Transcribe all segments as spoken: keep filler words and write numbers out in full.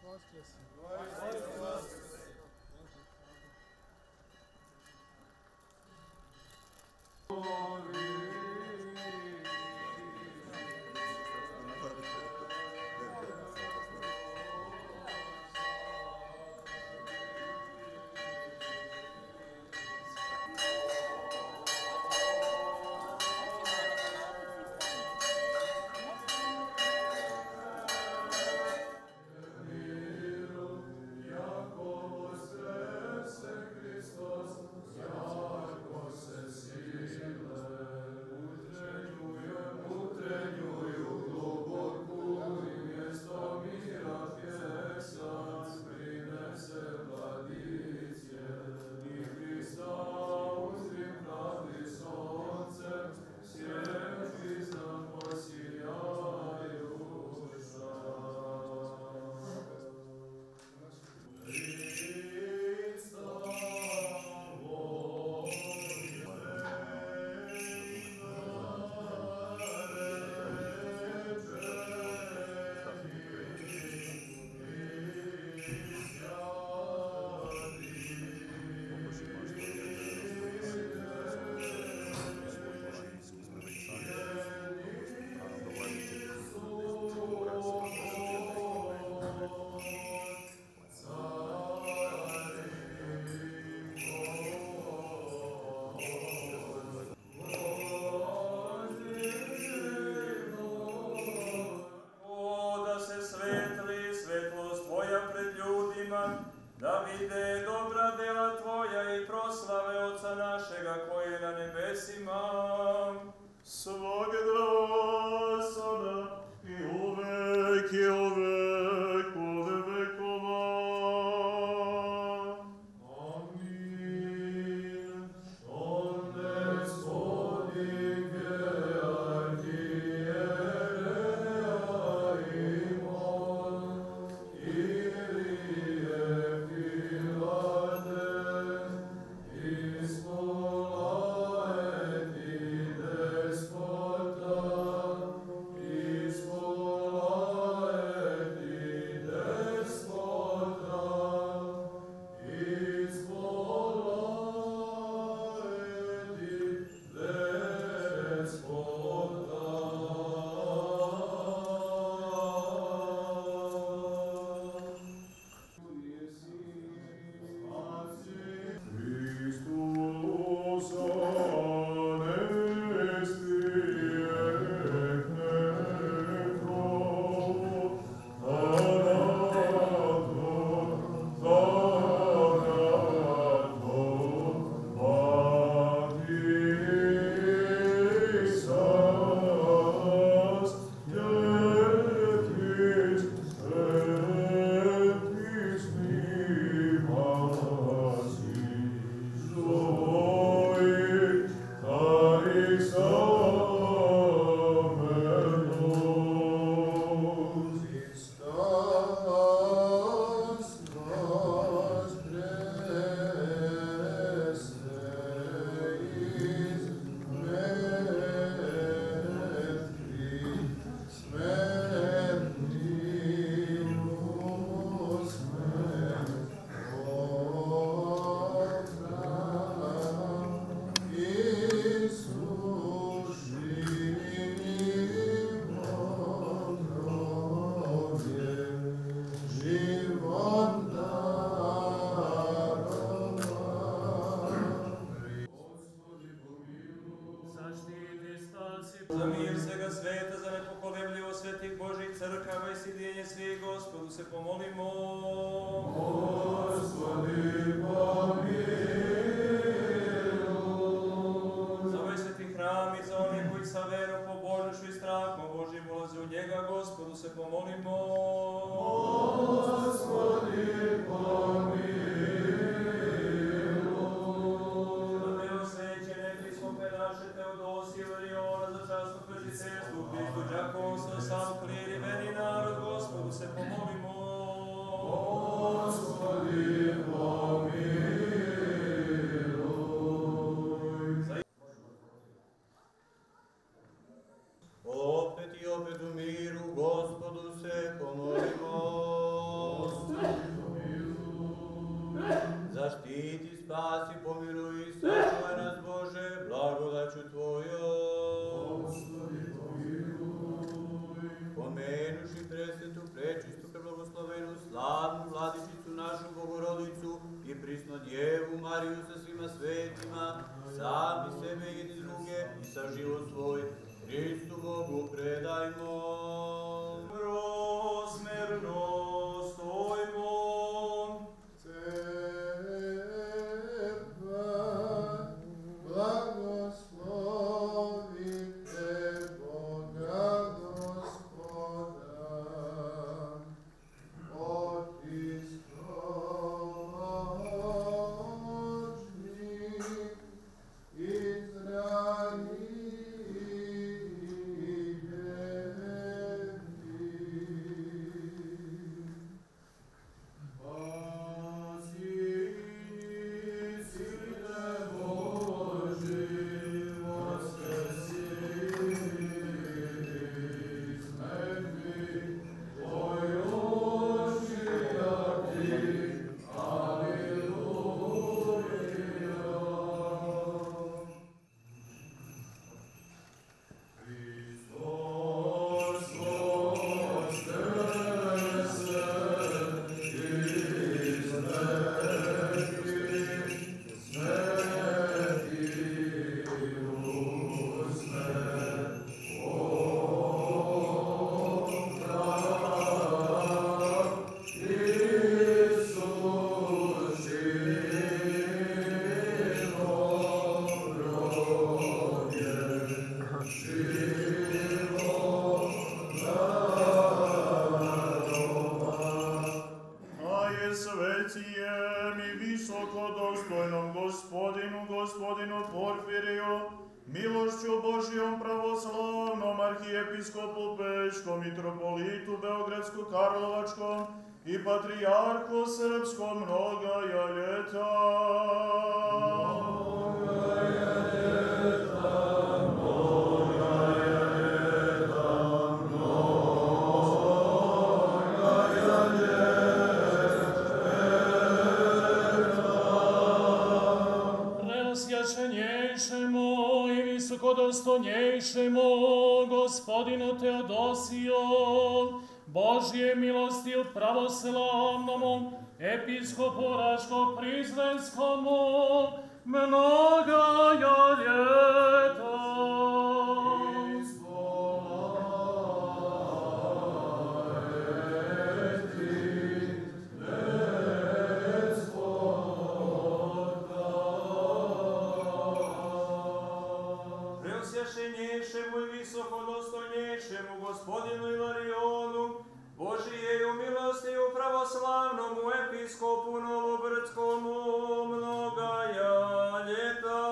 Vaskresi. da vide dobra dela Tvoja i proslave Oca našega koji je na nebesima. Svagda sada i uvek i uvek ove vekova. Amin. On Gospodin za mir svega sveta, za nepokolebljivo svetih Božih crkava i sjedinjenje svih, Gospodu se pomolimo. Gospodi, pomiluj. Za ovaj sveti hram i za onih koji sa verom, pobožnošću i strahom Božim ulaze u njega, Gospodu se pomolimo. Gospodi, pomiluj. Naše Teodosije Variona za časno prežiteljstvo u Hristu đakonstvo, sam klir i veni narod, Gospodu se pomolimo. Gospodi, pomiluj. Opet i opet u miru, Gospodu se pomolimo. Tercijem i visoko dostojnom gospodinu, gospodinu Porfiriju, milošću Božijom pravoslavnom arhijepiskopu Peškom, mitropolitu Beogradsko-Karlovačkom i patrijarhu srpskom mnogaja ljeta. Preosjačenjejšemu i visokodostojnjejšemu gospodinu Teodosiju, Božje milosti u pravoslavnom episkopu Raško-Prizrenskomu, mnogaja ljeta. Preosjašenjejšemu i visokodostojnjejšemu gospodinu Ilarionu, Božijeju milostiju pravoslavnomu episkopu Novobrdskom, mnogaja ljeta.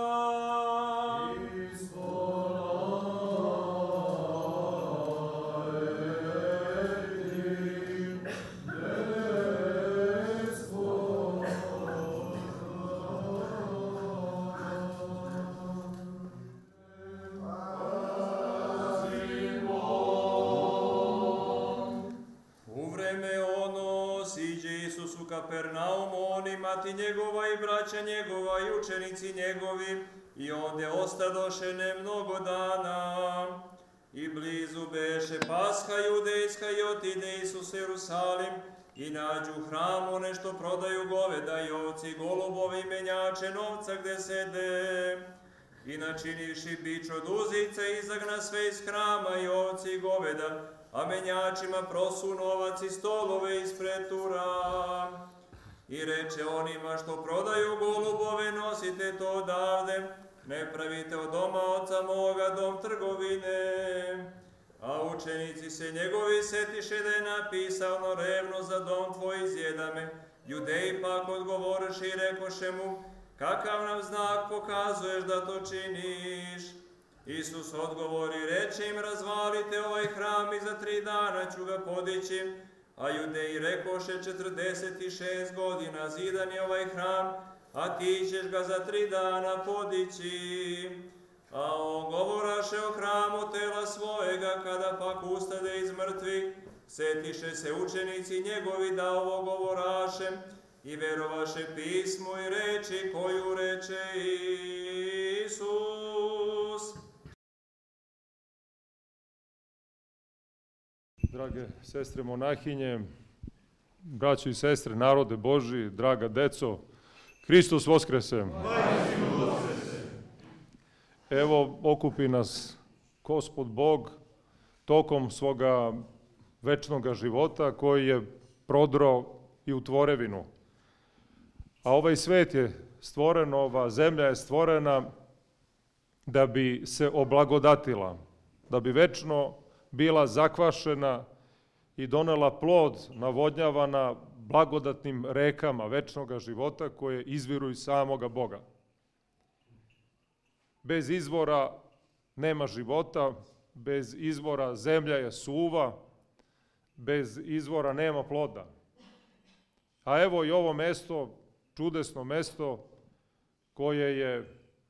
Kapernaumu, on i mati njegova i braća njegova i učenici njegovi, i onde ostadoše ne mnogo dana. I blizu beše Pasha judejska i otide Isus u Jerusalim, i nađu u hramu nešto prodaju goveda i ovci, golubovi i menjače novca gde sede. I načiniši bič od uzica, izagna sve iz hrama i ovci i goveda, a menjačima prosu novac i stolove ispred tura. I reče onima što prodaju golubove, nosite to odavde, ne pravite od doma oca moga dom trgovine. A učenici se njegovi setiše da je napisano revno za dom tvoj izjedame. Judeji pak odgovoriše i rekoše mu, kakav nam znak pokazuješ da to činiš? Isus odgovori, reče im, razvalite ovaj hram i za tri dana ću ga podići. A Judeji rekoše, četrdeset šest godina zidan je ovaj hram, a ti ćeš ga za tri dana podići. A on govoraše o hramu tela svojega, kada pak ustade iz mrtvih, setiše se učenici njegovi da ovo govoraše, i verovaše pismu i reči koju reče Isus. Drage sestre monahinje, braćo i sestre, narode Božji, draga deco, Hristos Voskrese! Evo, okupi nas Gospod Bog tokom svoga večnoga života koji je prodro i u tvorevinu. A ovaj svet je stvoren, ova zemlja je stvorena da bi se oblagodatila, da bi večno bila zakvašena i donela plod navodnjavana blagodatnim rekama večnoga života koje izviru iz samoga Boga. Bez izvora nema života, bez izvora zemlja je suva, bez izvora nema ploda. A evo i ovo mesto, čudesno mesto koje je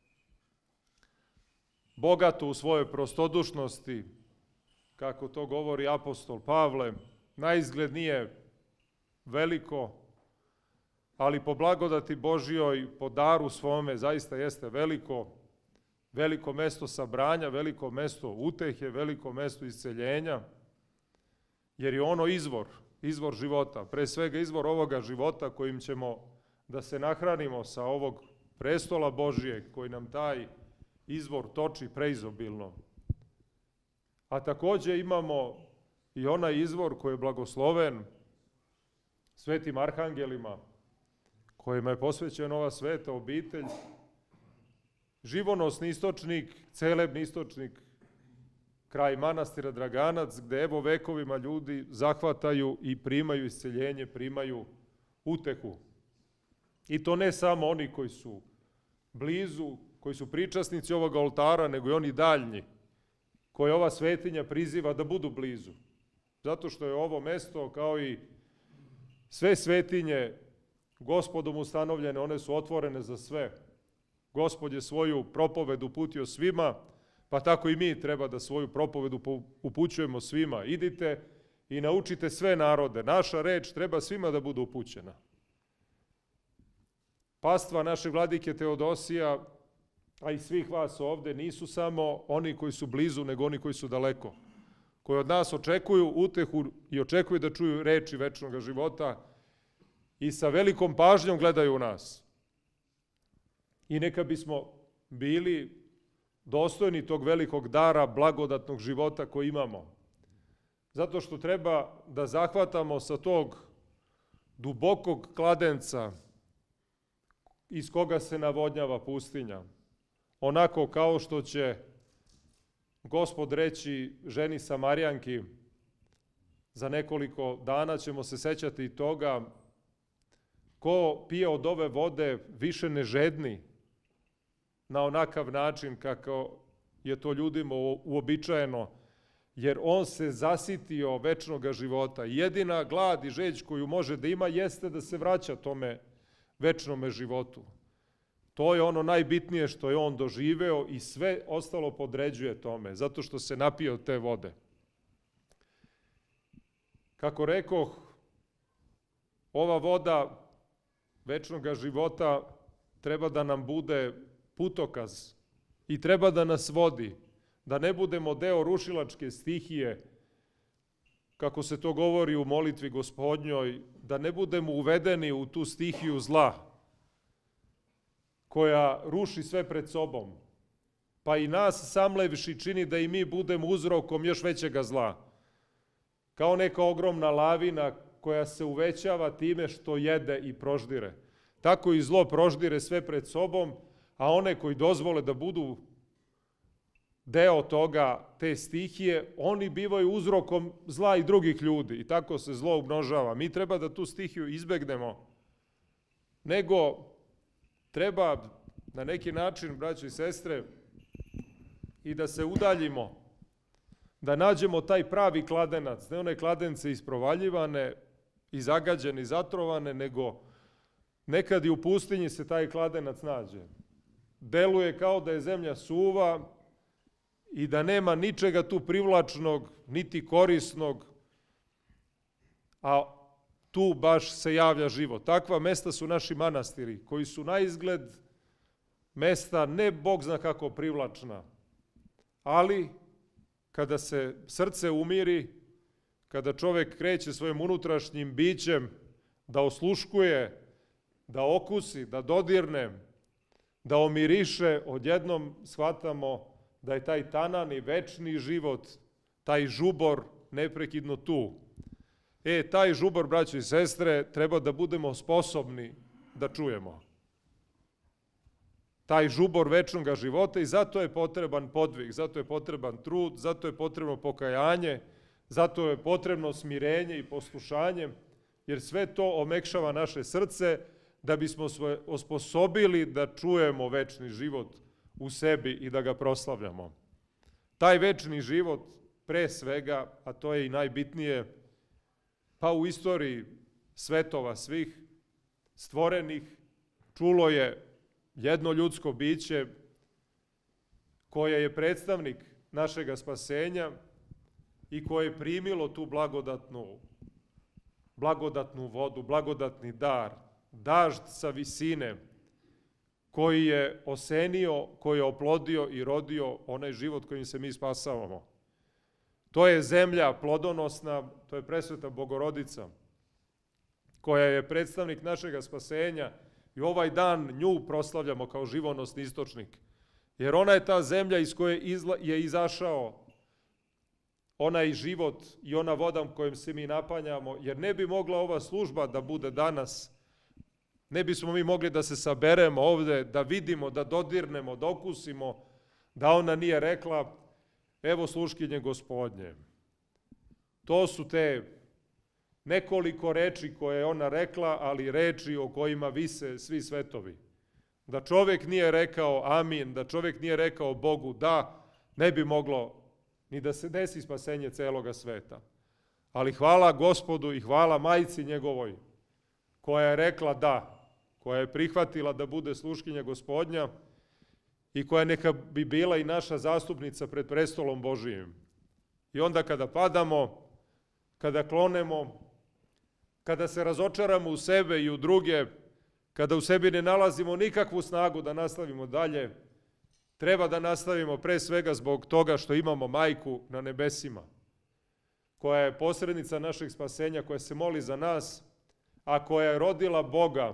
bogato u svojoj prostodušnosti, kako to govori apostol Pavle, naizgled nije veliko, ali po blagodati Božjoj, po daru svome, zaista jeste veliko, veliko mesto sabranja, veliko mesto utehe, veliko mesto isceljenja, jer je ono izvor, izvor života, pre svega izvor ovoga života kojim ćemo da se nahranimo sa ovog prestola Božijeg, koji nam taj izvor toči preizobilno. A takođe imamo i onaj izvor koji je blagosloven svetim arhangelima, kojima je posvećena ova sveta obitelj, živonosni istočnik, celebni istočnik, kraj manastira Draganac, gde evo vekovima ljudi zahvataju i primaju isceljenje, primaju utehu I to ne samo oni koji su blizu, koji su pričasnici ovog oltara, nego i oni daljnji, koje ova svetinja priziva da budu blizu. Zato što je ovo mesto, kao i sve svetinje, Gospodom ustanovljene, one su otvorene za sve. Gospod je svoju propoved uputio svima, pa tako i mi treba da svoju propovedu upućujemo svima. Idite i naučite sve narode. Naša reč treba svima da bude upućena. Pastva našeg vladike Teodosija, a i svih vas ovde, nisu samo oni koji su blizu, nego oni koji su daleko, koji od nas očekuju utehu i očekuju da čuju reči večnog života i sa velikom pažnjom gledaju u nas. I neka bismo bili dostojni tog velikog dara blagodatnog života koji imamo. Zato što treba da zahvatamo sa tog dubokog kladenca iz koga se navodnjava pustinja. Onako kao što će Gospod reći ženi Samarijanki, za nekoliko dana ćemo se sećati i toga, ko pije od ove vode više ne žedni na onakav način kako je to ljudima uobičajeno, jer on se zasitio večnog života. Jedina glad i žeđ koju može da ima jeste da se vraća tome večnome životu. To je ono najbitnije što je on doživeo i sve ostalo podređuje tome, zato što se napio od te vode. Kako rekoh, ova voda večnog života treba da nam bude putokaz i treba da nas vodi, da ne budemo deo rušilačke stihije, kako se to govori u molitvi Gospodnjoj, da ne budemo uvedeni u tu stihiju zla, koja ruši sve pred sobom, pa i nas samlevši čini da i mi budemo uzrokom još većega zla. Kao neka ogromna lavina koja se uvećava time što jede i proždire. Tako i zlo proždire sve pred sobom, a one koji dozvole da budu deo toga, te stihije, oni bivaju uzrokom zla i drugih ljudi i tako se zlo umnožava. Mi treba da tu stihiju izbegnemo, nego treba na neki način, braćo i sestre, i da se udaljimo, da nađemo taj pravi kladenac, ne one kladence isprovaljivane i zagađene i zatrovane, nego nekad i u pustinji se taj kladenac nađe. Deluje kao da je zemlja suva i da nema ničega tu privlačnog, niti korisnog, a tu baš se javlja život. Takva mesta su naši manastiri, koji su na izgled mesta ne Bog zna kako privlačna, ali kada se srce umiri, kada čovek kreće svojim unutrašnjim bićem da osluškuje, da okusi, da dodirne, da omiriše, odjednom shvatamo da je taj tanan i večni život, taj žubor neprekidno tu. E, taj žubor, braćo i sestre, treba da budemo sposobni da čujemo. Taj žubor večnog života i zato je potreban podvig, zato je potreban trud, zato je potrebno pokajanje, zato je potrebno smirenje i poslušanje, jer sve to omekšava naše srce da bismo se osposobili da čujemo večni život u sebi i da ga proslavljamo. Taj večni život, pre svega, a to je i najbitnije, pa u istoriji svetova svih stvorenih, čulo je jedno ljudsko biće koje je predstavnik našega spasenja i koje je primilo tu blagodatnu, blagodatnu vodu, blagodatni dar, dažd sa visine, koji je osenio, koji je oplodio i rodio onaj život kojim se mi spasavamo. To je zemlja plodonosna, to je presveta Bogorodica, koja je predstavnik našega spasenja i ovaj dan nju proslavljamo kao živonosni istočnik. Jer ona je ta zemlja iz koje je izašao onaj život i ona voda kojom se mi napanjamo, jer ne bi mogla ova služba da bude danas, ne bismo mi mogli da se saberemo ovde, da vidimo, da dodirnemo, da okusimo, da ona nije rekla, evo sluškinje Gospodnje. To su te nekoliko reči koje je ona rekla, ali reči o kojima vise svi svetovi. Da čovjek nije rekao amin, da čovjek nije rekao Bogu da, ne bi moglo ni da se desi spasenje celoga sveta. Ali hvala Gospodu i hvala majci njegovoj, koja je rekla da, koja je prihvatila da bude sluškinja Gospodnja i koja neka bi bila i naša zastupnica pred prestolom Božijim. I onda kada padamo, kada klonemo, kada se razočaramo u sebe i u druge, kada u sebi ne nalazimo nikakvu snagu da nastavimo dalje, treba da nastavimo pre svega zbog toga što imamo majku na nebesima, koja je posrednica našeg spasenja, koja se moli za nas, a koja je rodila Boga,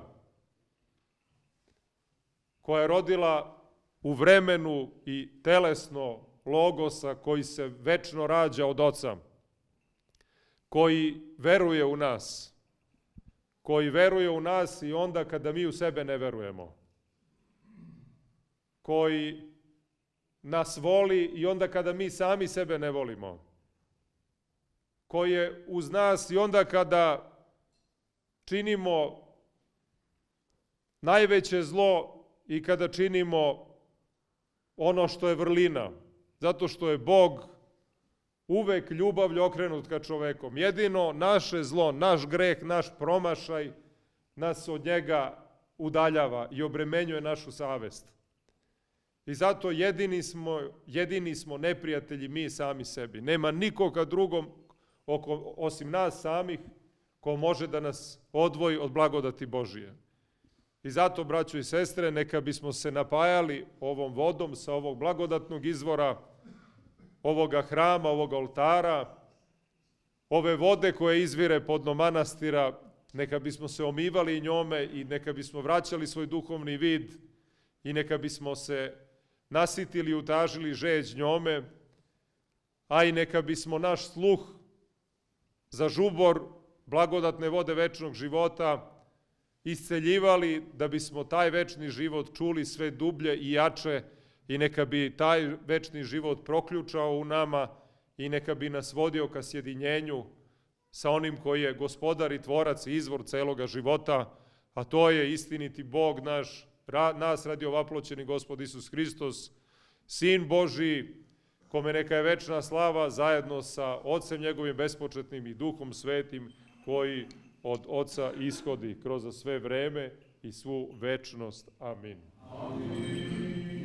koja je rodila u vremenu i telesno Logosa koji se večno rađa od Oca, koji veruje u nas, koji veruje u nas i onda kada mi u sebe ne verujemo, koji nas voli i onda kada mi sami sebe ne volimo, koji je uz nas i onda kada činimo najveće zlo i kada činimo ono što je vrlina, zato što je Bog uvek ljubavlju okrenut ka čovekom. Jedino naše zlo, naš greh, naš promašaj nas od njega udaljava i obremenjuje našu savest. I zato jedini smo, jedini smo neprijatelji mi sami sebi. Nema nikoga drugom oko, osim nas samih ko može da nas odvoji od blagodati Božije. I zato, braćo i sestre, neka bismo se napajali ovom vodom sa ovog blagodatnog izvora, ovoga hrama, ovoga oltara, ove vode koje izvire podno manastira, neka bismo se omivali njome i neka bismo vraćali svoj duhovni vid i neka bismo se nasitili i utažili žeđ njome, a i neka bismo naš sluh za žubor blagodatne vode večnog života isceljivali da bismo taj večni život čuli sve dublje i jače i neka bi taj večni život proključao u nama i neka bi nas vodio ka sjedinjenju sa onim koji je gospodar i tvorac i izvor celoga života, a to je istiniti Bog naš, ra, nas radi ovaploćeni Gospod Isus Hristos, Sin Božiji, kome neka je večna slava zajedno sa Otcem njegovim bespočetnim i Duhom Svetim, koji od Oca ishodi kroz sve vreme i svu večnost. Amin. Amin.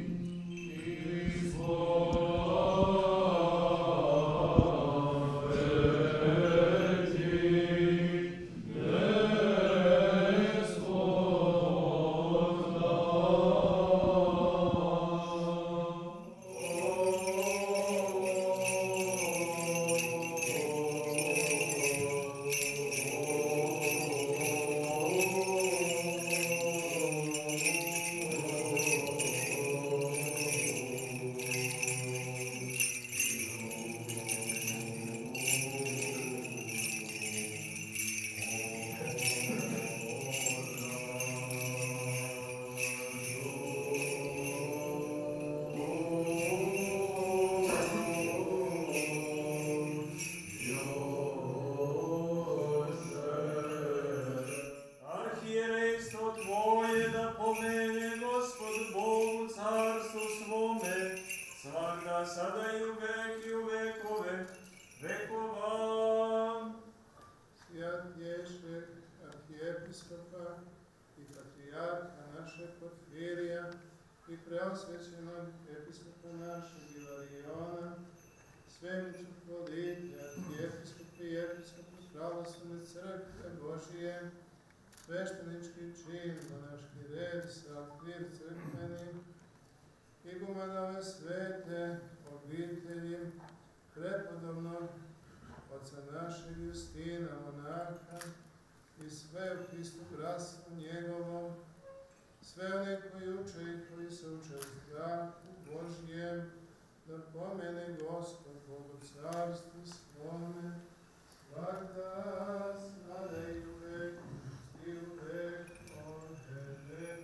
Sveštenički čin, monaški red, sakvir crkveni, igumanove svete, obitelji, prepodobnog oca našeg Justina, monaha, i sve u Hristu bratstvu njegovom, sve one koji uče i koji se uče u strahu Božjem, da pomene Gospod Bogu carstvu svome, svakda, sada i uvek, i uvek, ode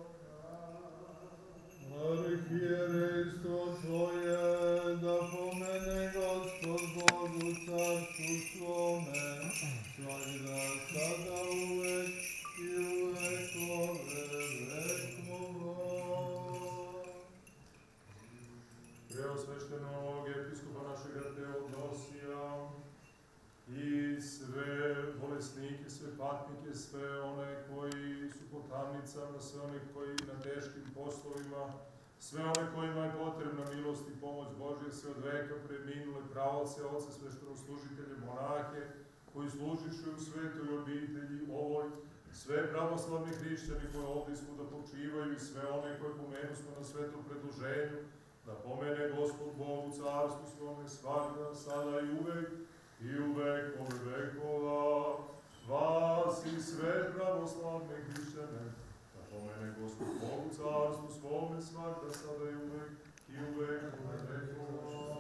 Arhierejstvo Tvoje, da pomene Gospod Bogu carstvu svome, svakda ratnike, sve one koji su po tamnicama, sve one koji na teškim poslovima, sve one kojima je potrebna milost i pomoć Božja, sve od veka preminule pravoce, oce, sveštenoslужitelje, monahe, koji služiše u svetoj obitelji ovoj, sve pravoslavni hrišćani koji ovdje svuda počivaju i sve one koje pomenu smo na svetom predloženju, da pomene Gospod Bog u carstvu svome svakda, sada i uvek, i u vekove vekova, vas i sve pravoslavne hrišćane, da pomene Gospod Bog u carstvu svome svakda, sada i uvek, i u vekove vekova.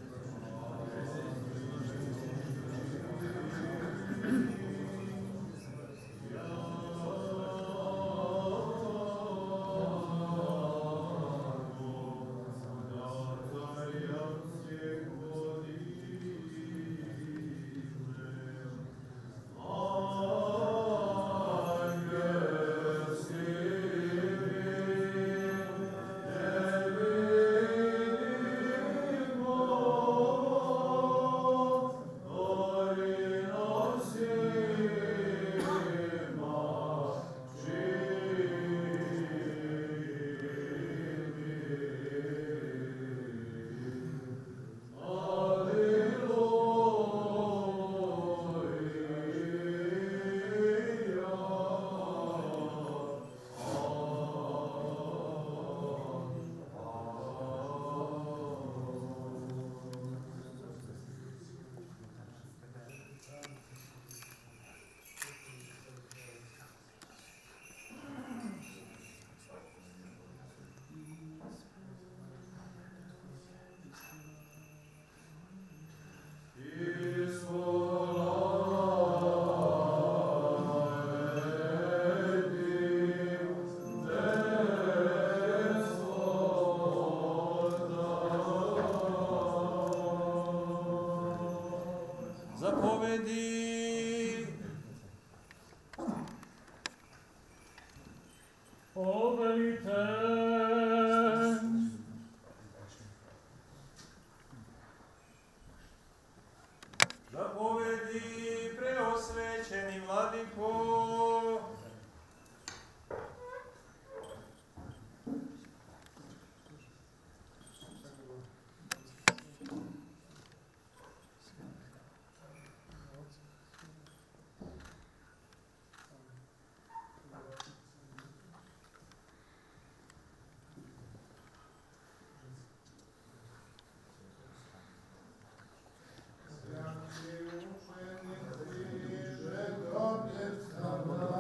Zapovedi. Povelite. Zapovedi preosvećeni vladiko. Amen.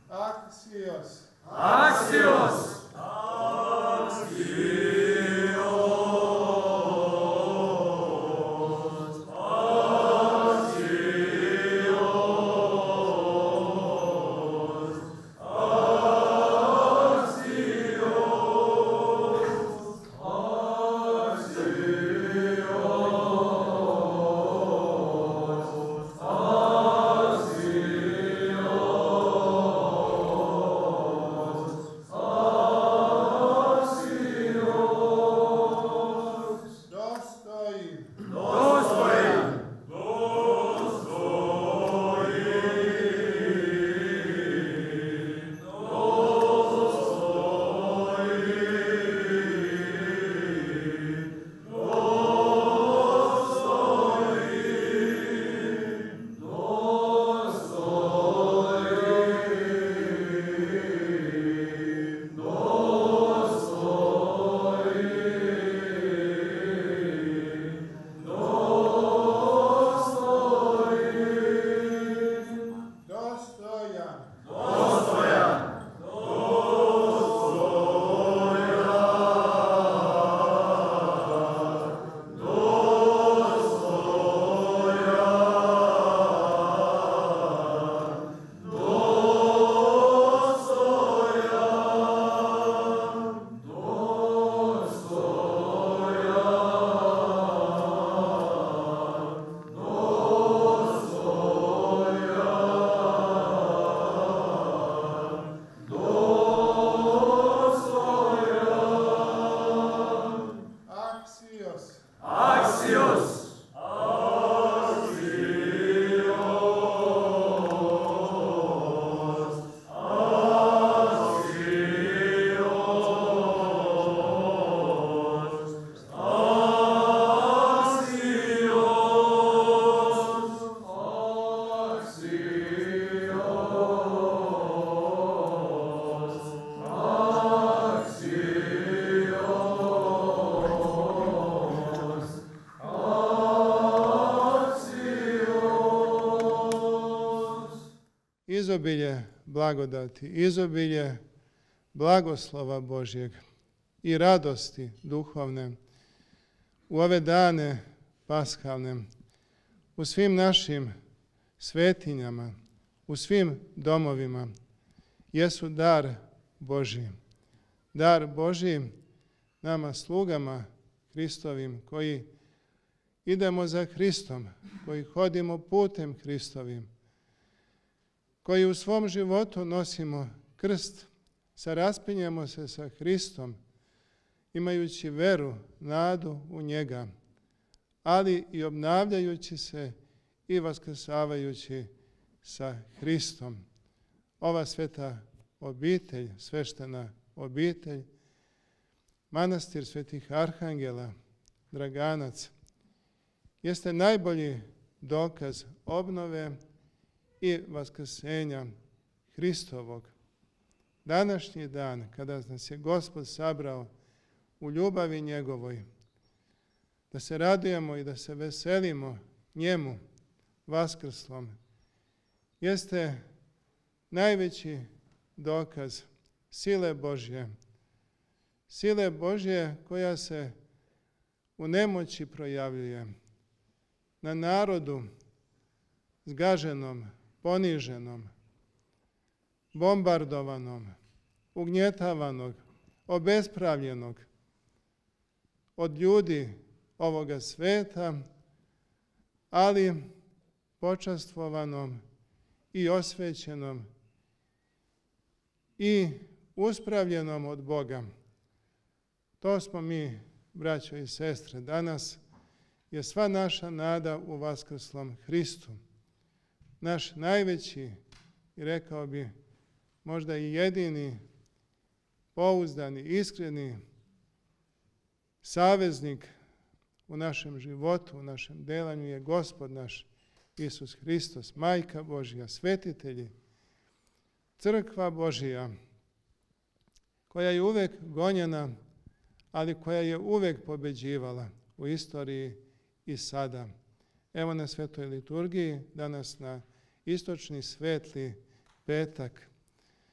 Axios. Axios. Izobilje blagodati, izobilje blagoslova Božjeg i radosti duhovne u ove dane paskalne, u svim našim svetinjama, u svim domovima, jesu dar Božji. Dar Božji nama slugama Hristovim koji idemo za Hristom, koji hodimo putem Hristovim, koji u svom životu nosimo krst, saraspinjemo se sa Hristom, imajući veru, nadu u njega, ali i obnavljajući se i vaskrsavajući sa Hristom. Ova sveta obitelj, sveštena obitelj, manastir svetih arhangela, Draganac, jeste najbolji dokaz obnove i vaskrsenja Hristovog. Današnji dan, kada nas je Gospod sabrao u ljubavi njegovoj, da se radujemo i da se veselimo njemu, vaskrslom, jeste najveći dokaz sile Božje. Sile Božje koja se u nemoći projavljuje na narodu zgaženom, poniženom, bombardovanom, ugnjetavanog, obespravljenog od ljudi ovoga sveta, ali počastvovanom i osvećenom i uspravljenom od Boga. To smo mi, braćo i sestre, danas je sva naša nada u vaskrslom Hristu. Naš najveći, i rekao bi, možda i jedini, pouzdani, iskreni saveznik u našem životu, u našem delanju je Gospod naš Isus Hristos, Majka Božja, svetitelji, crkva Božja, koja je uvek gonjena, ali koja je uvek pobeđivala u istoriji i sada. Evo na svetoj liturgiji, danas na istočni svetli petak,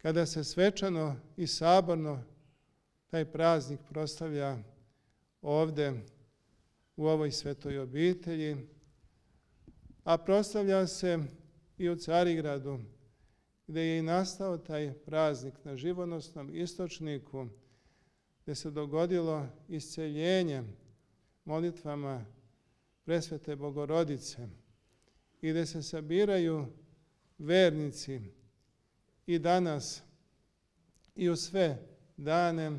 kada se svečano i saborno taj praznik proslavlja ovde u ovoj svetoj obitelji, a proslavlja se i u Carigradu, gdje je i nastao taj praznik na živonosnom istočniku, gdje se dogodilo isceljenje molitvama Presvete Bogorodice i gdje se sabiraju vernici i danas i u sve dane.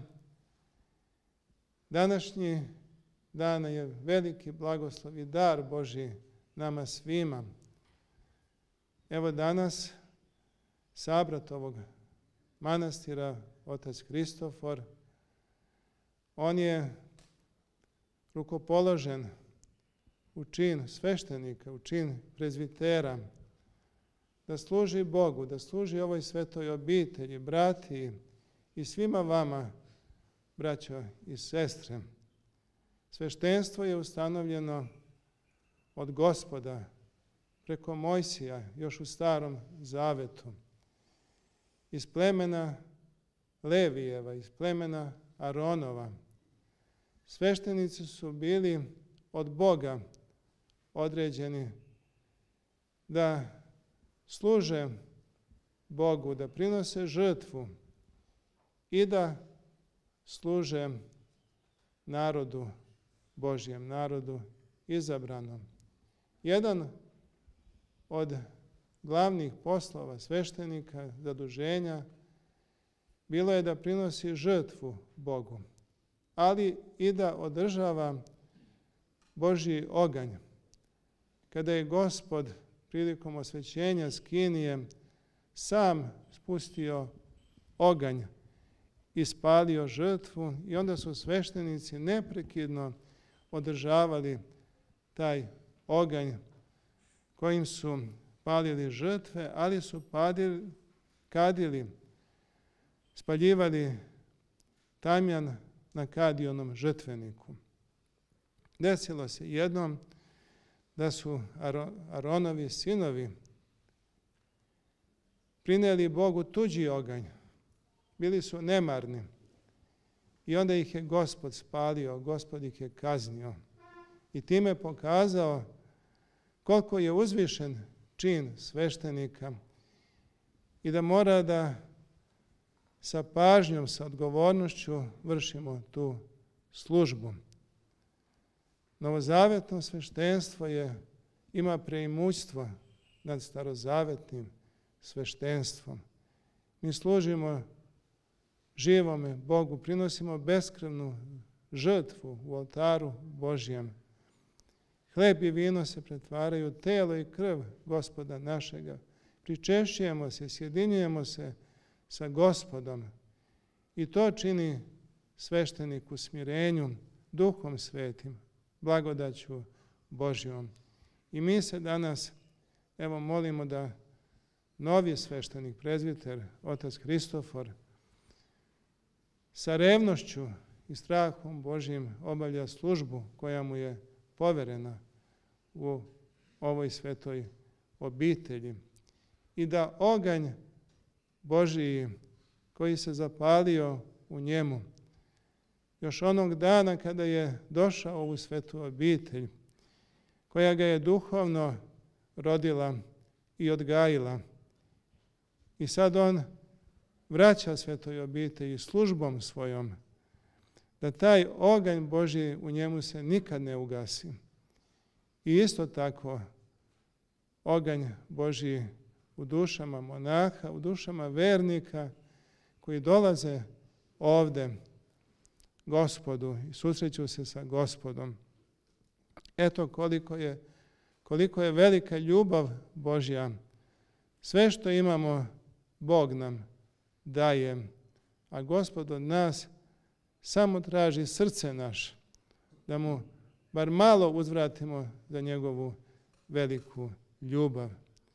Današnji dan je veliki blagoslov i dar Božji nama svima. Evo danas sabrat ovog manastira, otac Kristofor, on je rukopoložen u čin sveštenika, u čin prezvitera, da služi Bogu, da služi ovoj svetoj obitelji, brati i svima vama, braćo i sestre. Sveštenstvo je ustanovljeno od Gospoda preko Mojsija, još u Starom Zavetu, iz plemena Levijeva, iz plemena Aronova. Sveštenici su bili od Boga određeni da služe Bogu, da prinose žrtvu i da služe narodu Božjem, narodu izabranom. Jedan od glavnih poslova sveštenika, zaduženja, bilo je da prinosi žrtvu Bogu, ali i da održava Božji oganj. Kada je Gospod prilikom osvećenja skinije sam spustio oganj i spalio žrtvu, i onda su sveštenici neprekidno održavali taj oganj kojim su palili žrtve, ali su padili, kadili, spaljivali tamjan na kadionom žrtveniku. Desilo se jednom da su Aronovi sinovi prineli Bogu tuđi oganj. Bili su nemarni i onda ih je Gospod spalio, Gospod ih je kaznio i time pokazao koliko je uzvišen čin sveštenika i da mora da sa pažnjom, sa odgovornošću vršimo tu službu. Novozavetno sveštenstvo je, ima preimućstvo nad starozavetnim sveštenstvom. Mi služimo živome Bogu, prinosimo beskrvnu žrtvu u oltaru Božjem. Hleb i vino se pretvaraju telo i krv Gospoda našega. Pričešćujemo se, sjedinjujemo se sa Gospodom i to čini sveštenik u smirenju, Duhom Svetim, blagodaću Božjom. I mi se danas, evo, molimo da novi sveštenik, prezviter, otac Kristofor, sa revnošću i strahom Božjim obavlja službu koja mu je poverena u ovoj svetoj obitelji i da oganj Božiji koji se zapalio u njemu još onog dana kada je došao u ovu svetu obitelj, koja ga je duhovno rodila i odgajila, i sad on vraća svetoj obitelji službom svojom, da taj oganj Božji u njemu se nikad ne ugasi. I isto tako oganj Božji u dušama monaha, u dušama vernika koji dolaze ovde Gospodu i susreću se sa Gospodom. Eto koliko je, koliko je velika ljubav Božja. Sve što imamo Bog nam daje, a Gospod od nas samo traži srce naše, da mu bar malo uzvratimo za njegovu veliku ljubav.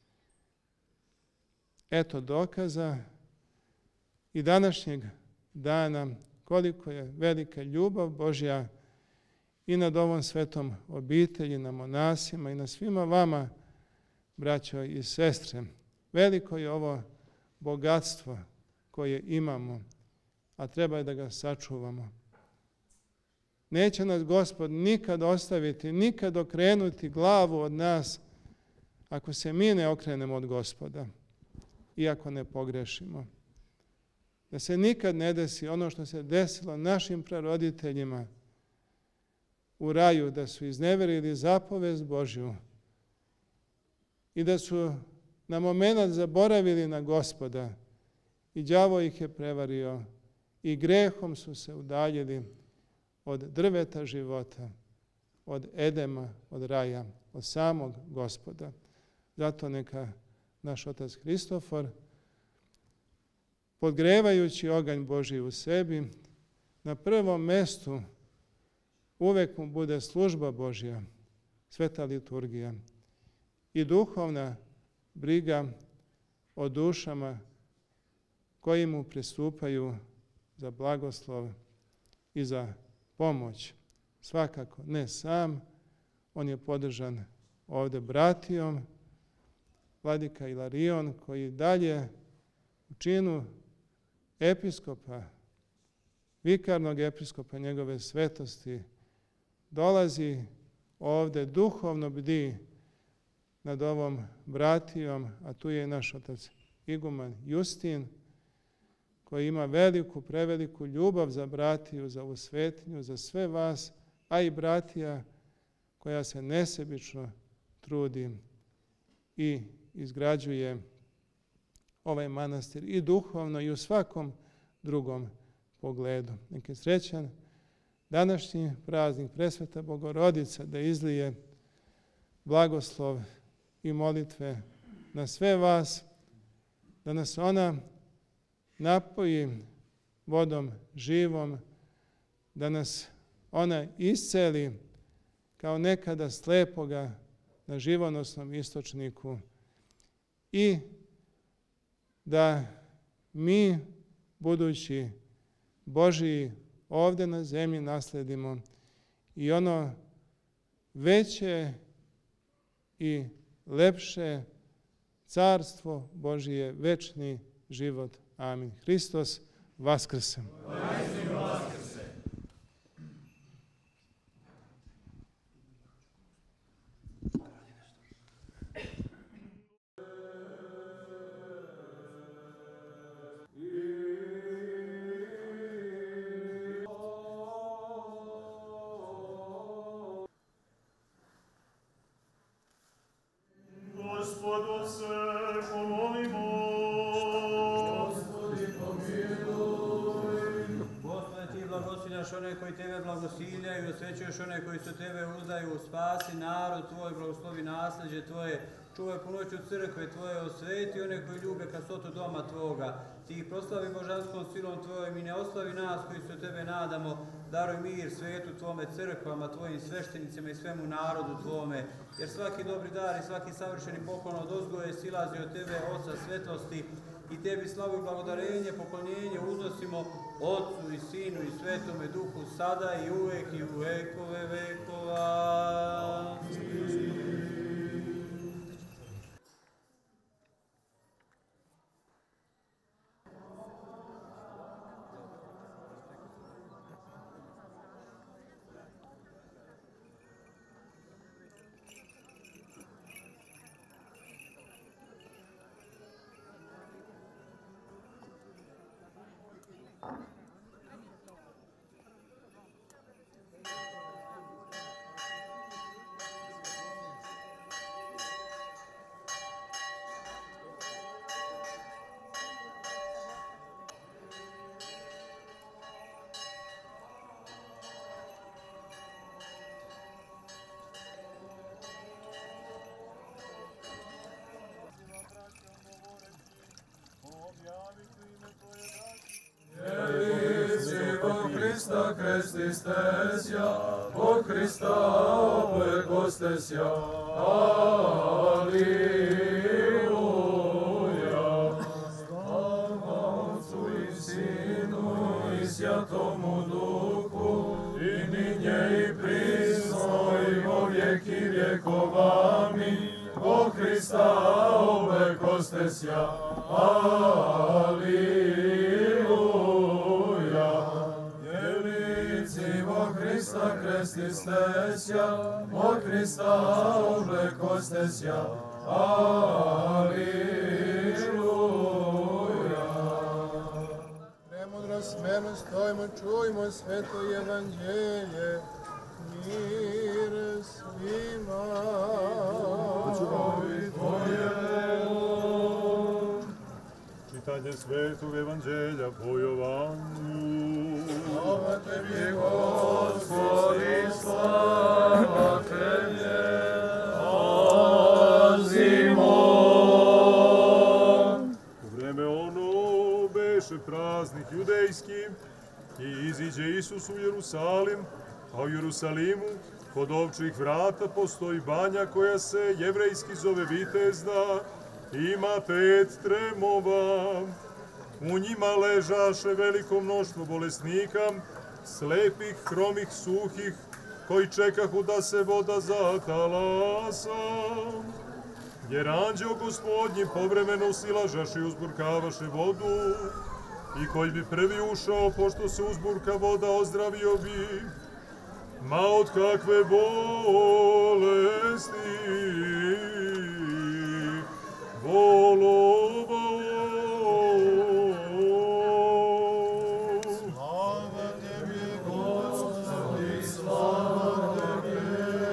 Eto dokaza i današnjeg dana koliko je velika ljubav Božja i nad ovom svetom obitelji, na monasima i na svima vama, braćo i sestre. Veliko je ovo bogatstvo koje imamo, a treba je da ga sačuvamo. Neće nas Gospod nikad ostaviti, nikad okrenuti glavu od nas, ako se mi ne okrenemo od Gospoda i ako ne pogrešimo. Da se nikad ne desi ono što se desilo našim praroditeljima u raju, da su izneverili zapovest Božju i da su na moment zaboravili na Gospoda i đavo ih je prevario i grehom su se udaljili od drveta života, od Edema, od raja, od samog Gospoda. Zato neka naš otac Hristofor, podgrevajući oganj Božji u sebi, na prvom mestu uvek mu bude služba Božja, sveta liturgija i duhovna briga o dušama koji mu pristupaju za blagoslov i za pomoć. Svakako ne sam, on je podržan ovde bratijom, vladika Ilarion, koji dalje u činu episkopa, vikarnog episkopa njegove svetosti, dolazi ovde, duhovno bdi nad ovom bratijom, a tu je i naš otac iguman Justin, koji ima veliku, preveliku ljubav za bratiju, za ovu svetinju, za sve vas, a i bratija koja se nesebično trudi i izgrađuje ovaj manastir i duhovno i u svakom drugom pogledu. Neki srećan današnji praznik Presveta Bogorodica da izlije blagoslov i molitve na sve vas, da nas ona napoji vodom živom, da nas ona isceli kao nekada slepoga na živonosnom istočniku i da mi, budući Božiji, ovde na zemlji nasledimo i ono veće i lepše carstvo Božije, večni život. Amin. Hristos vaskrse. Gospodu se pomolimo. Blagosiljaš one koji tebe blagosiljaju i osvećuješ one koji se tebe uzdaju, spasi narod tvoj, blagoslovi nasljeđe tvoje, čuvaj punoću crkve tvoje, osveti one koji ljube kastotu doma tvoga, ti ih proslavi božanskom silom tvojom i ne ostavi nas koji se od tebe nadamo, daruj mir svetu tvome, crkvama tvojim, sveštenicima i svemu narodu tvome, jer svaki dobri dar i svaki savršeni poklon od ozgoje silazi od tebe, Oca svetlosti, i tebi slavu i blagodarenje, poklonjenje uznosimo Otcu i Sinu i Svetome Duhu, sada i uvek i u vekove vekova. Hrista krestistesja, o Hrista oblegostesja, Aliluja. Slava Otcu i Sinu i Svjatomu Duhu, i ninje i prisno i vo vjeki vjekova. Amin. O Hrista oblegostesja, Aliluja. stesja, od Hrista oblekoste sja. Aliluja. Premudro smerno stojimo, čujmo sveto evanđelje. Mir svima. Čitanje svetog evanđelja po Jovanu. Slava tebi, Gospodi, slava tebi. U vreme ono beše praznik judejski i iziđe Isus u Jerusalim, a u Jerusalimu kod ovčjih vrata postoji banja koja se jevrejski zove Vitezda, ima pet tremova. U njima ležaše veliko mnoštvo bolesnika, slepih, hromih, suhih, koji čekahu da se voda zatalasa. Jer anđeo Gospodnji povremeno usilažaše i uzburkavaše vodu, i koji bi prvi ušao, pošto se uzburka voda, ozdravio bi, ma od kakve bolesti bolovao. slava tebi, Gospodi, slava tebi.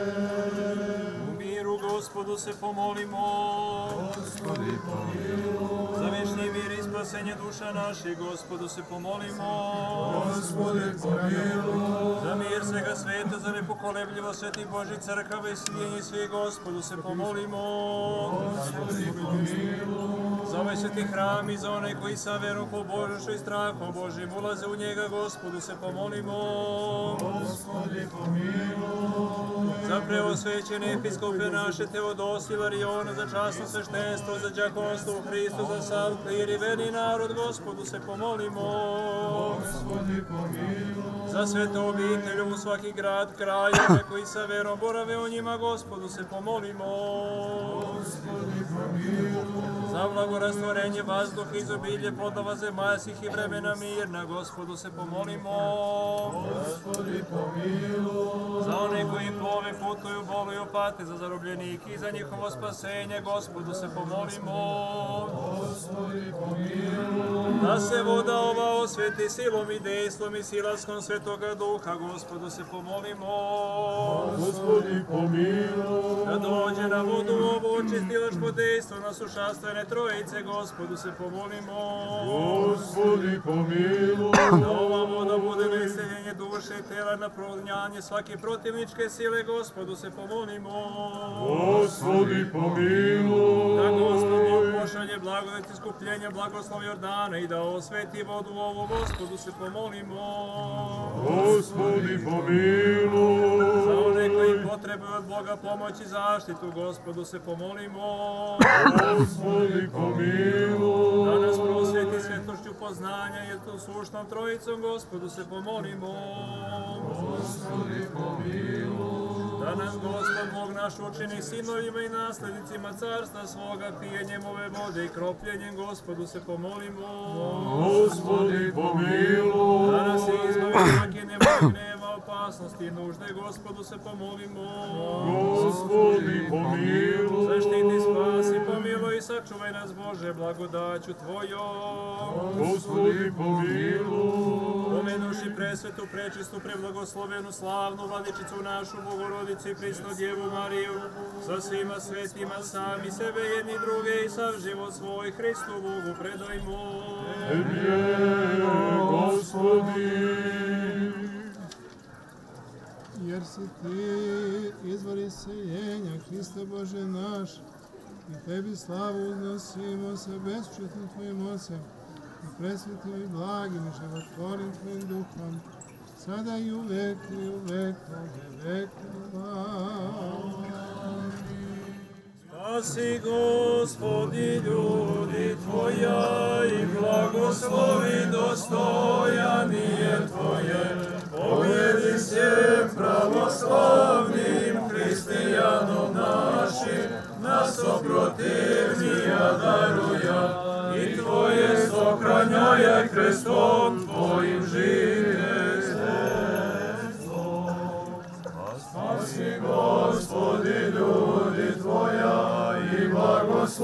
U miru Gospodu se pomolimo. Gospodi, pomiluj. Za večni mir i spasenje duša naših, Gospodu se pomolimo. Gospodi, pomiluj. Za mir svega sveta, za nepokolebljivo sveti Božji crkava i svijenje svih, Gospodu se pomolimo. Gospodi, pomiluj. Za ovaj sveti hram i za onaj koji sa verom pobožnošću i strahom Božjim ulaze u njega, Gospodu se pomolimo. Gospodi, pomiluj. Za preosvećene episkope naše Teodosije, Variona, za časno sveštenstvo, za đakonstvo u Hristu, za sav klir i verni narod, Gospodu se pomolimo. Gospodi, pomiluj. Za sveto obitelju u svaki grad, kraj, one koji sa verom borave u njima, Gospodu se pomolimo. Gospodi, pomiluj. Za blagorastvorenje vazduha, izobilje plodova zemaljskih i vremena mirna, Gospodu se pomolimo. Gospodi, pomiluj. Za one koji plove, putuju, boluju, pate, za zarobljenike i za njihovo spasenje, Gospodu se pomolimo. Gospodi, pomiluj. Da se voda ova osveti silom i dejstvom i silaskom Svetoga Duha, Gospodu se pomolimo. Gospodi, pomiluj. Da dođe na vodu ovo očistilačko dejstvo na sušastvene trojice, Gospodu se pomolimo. Gospodi, pomiluj. Da ova voda bude na isceljenje duše i tela, na progonjanje svake protivničke sile, Gospodu se pomolimo. Gospodi, pomiluj. Da Gospod Bog pošalje blagodat iskupljenja, blagoslov Jordana i da osveti vodu ovu, Gospodu se pomolimo. Gospodi, pomiluj. Za one koji potrebuju od Boga pomoć i zaštitu, Gospodu se pomolimo. Gospodi, pomiluj. Da nas prosveti svetošću poznanja i tu sušnom trojicom, Gospodu se pomolimo. Gospodi, pomiluj. Da nas Gospod Bog naš učini sinovima i naslednicima carstva svoga, pijenjem ove vode i kropljenjem, Gospodu se pomolimo. Gospodi, pomiluj. Da nas izbavi svake nemoći, gneva, opasnosti i nužde, Gospodu se pomolimo. Gospodi, pomiluj. Zaštiti, spasi, pomiluj i sačuvaj nas, Bože, blagodaću Tvojom. Gospodi, pomiluj. Pomenuši presvetu, prečistu, preblagoslovenu, slavnu Vladičicu našu, Bogorodicu i prisnu Djevu Mariju, sa svima svetima, sami sebe, jedni druge i sav život svoj Hristu Bogu predajmo. Tebi je, Gospodi. Jer si ti izvor iseljenja, Hriste Bože naš, i tebi slavu uznosimo sa bezčetnim tvojim ocem, i presvetim i blagim i životvornim tvojim duhom, sada i uvek i u vekove vekova. Spasi, Gospodi, ljudi Tvoja i blagoslovi dostojan je Tvoje. Povjedi se pravoslavnim hristijanom našim, nas oprotivnija daruja i Tvoje sokranjaja krestom Tvojim življenjem.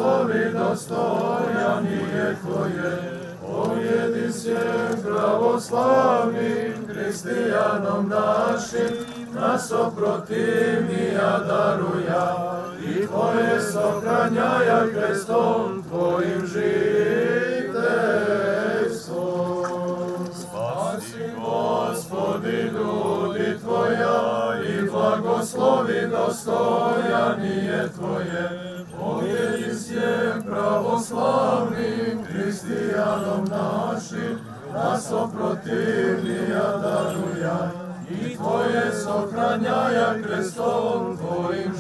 blagoslovi, dostojan je Tvoje, povjedi svjem pravoslavnim, hristijanom našim, nas oprotivnija daruja, i Tvoje sokranjaja krestom Tvojim žitejstvom. Spasi, Gospodi, ljudi Tvoja, i blagoslovi, dostojan je Tvoje, povjedi svjem pravoslavnim, hristijanom našim, nas oprotivnija daruja, i Tvoje sokranjaja krestom Tvojim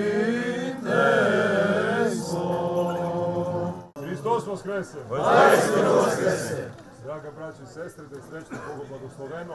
žitejstvom. Hristos Voskrese! Vajstinu Voskrese! Draga braći i sestre, da je srećno Bogu blagosloveno.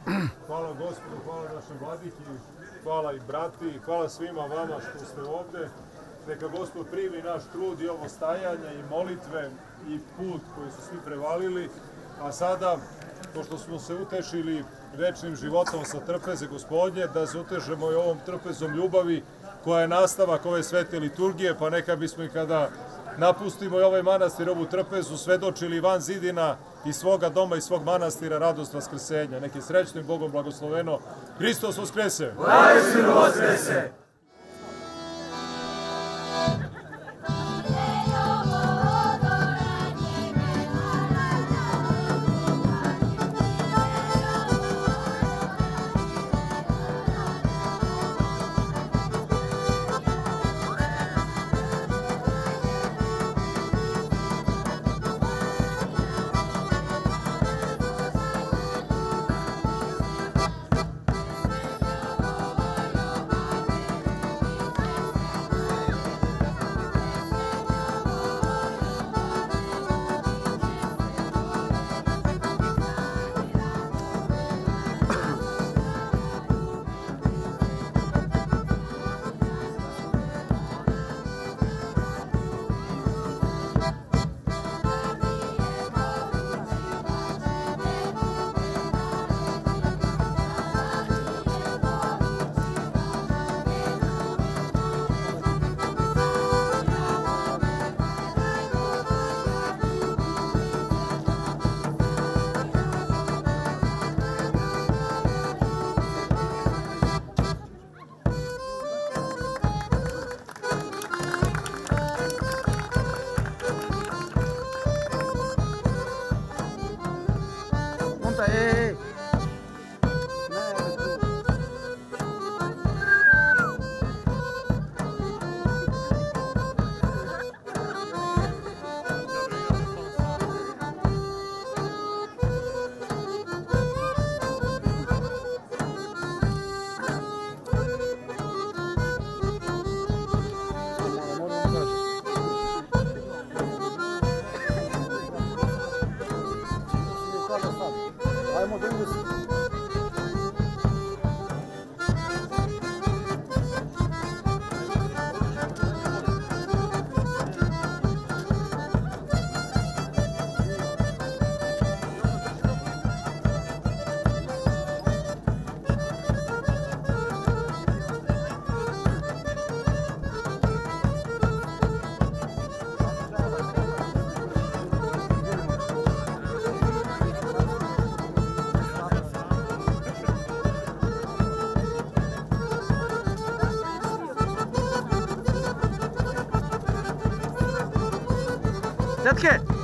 Hvala Gospodu, hvala našem vladiki, hvala i brati, hvala svima vama što ste ovde. Neka Gospod primi naš trud i ovo stajanje i molitve i put koji su svi prevalili. A sada, pošto smo se utešili večnim životom sa trpeze Gospodnje, da se utežemo i ovom trpezom ljubavi koja je nastavak ove svete liturgije, pa neka bismo i kada napustimo i ovaj manastir, ovu trpezu, svedočili van zidina i svoga doma i svog manastira radost vaskrsenja. Neki srećno i Bogom blagosloveno. Hristos Voskrese! Vajstinu Voskrese! Tetke!